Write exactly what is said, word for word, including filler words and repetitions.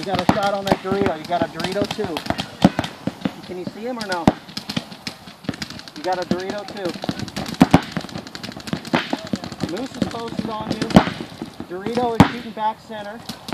got a shot on that Dorito. You got a Dorito too. Can you see him or no? You got a Dorito too. Moose is posted on you. Dorito is shooting back center.